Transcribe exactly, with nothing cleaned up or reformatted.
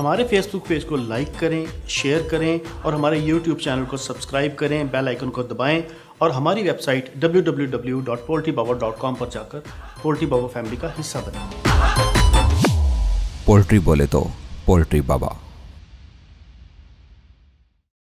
हमारे Facebook page को like करें, शेयर करें और हमारे यूट्यूब चैनल को सब्सक्राइब करें, बेल आइकन को दबाएं और हमारी website W W W dot poultry Baba dot com पर जाकर पोल्ट्री बाबा फैमिली का हिस्सा बनें। पोल्ट्री बोले तो पोल्ट्री बाबा।